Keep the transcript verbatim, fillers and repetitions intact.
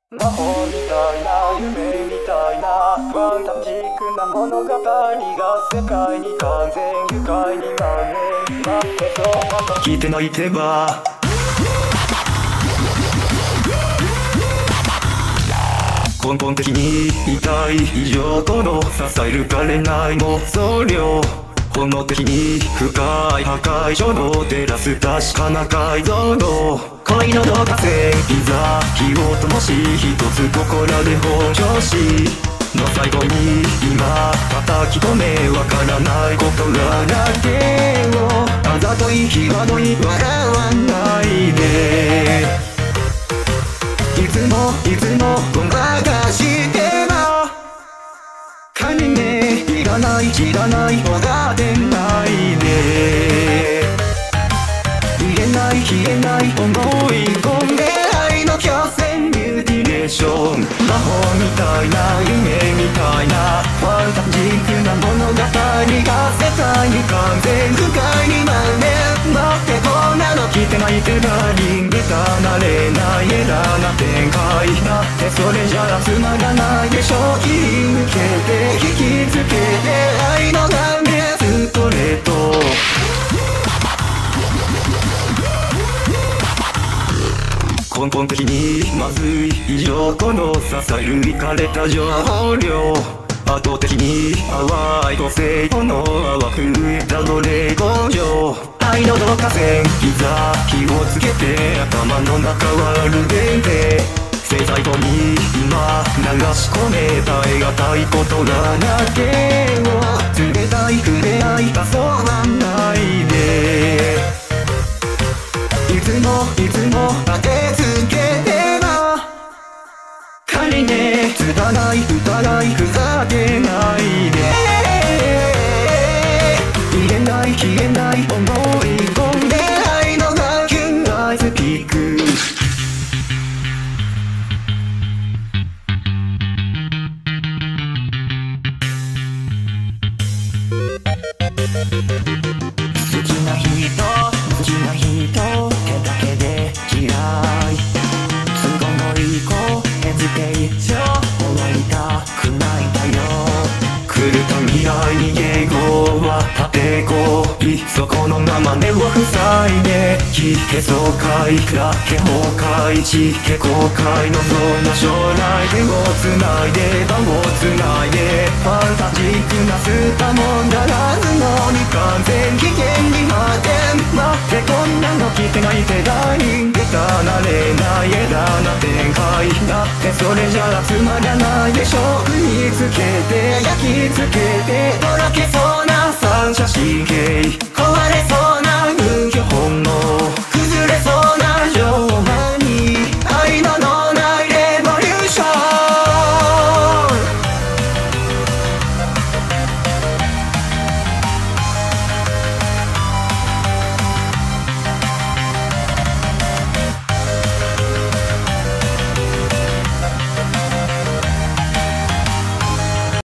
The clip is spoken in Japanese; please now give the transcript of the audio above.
魔法みたいな夢みたいなファンタジックな物語が世界に完全愉快に万年待ってそう聞いて泣いてば根本的に痛い以上この支えるかれない妄想量本能的に深い破壊衝動照らす確かな解像度恋の導火線いざ火を灯し一つここらで本調子の最後に今叩き込めわからないことがだけをあざとい際どい笑わないでいつもいつもごまかしてなカニねいらない知らない方が出ないで言えない消えない思い込んで愛の巨船ミューティレーション魔法みたいな夢みたいなファンタジックな物語が世界に完全不快に万年待ってこんなの来てないてたリング離れないエラーな展開だってそれじゃつまらないでしょ切り抜けて引きつけて愛の断面ストレート根本的にまずい以上この支えるいかれた情報量圧倒的に淡い個性炎淡く浮いた奴隷工場愛の導火線いざ火をつけて頭の中はアルデンテ製剤後に今流し込め耐え難いことがだけを冷たい触れ合い遊ばないでいつもいつも当てつけてな仮ねつたない疑いふざけないで言えない消えない思い込んで愛のがキュンアイズピーク好きな人好きな人手だけで嫌い都合のいい子ヘジテイション終わりたくないんだよ狂った未来に迎合は縦恋そこのまま根を塞いで聞け爽快だけ崩壊して後悔のそんな将来手をつないで場をつないでファンタジックなスーパーもんだらずのに完全危険に発展待ってこんなの来てない世代に離れない枝な展開だってそれじゃつまらないでしょ踏みつけて焼き付けてとろけ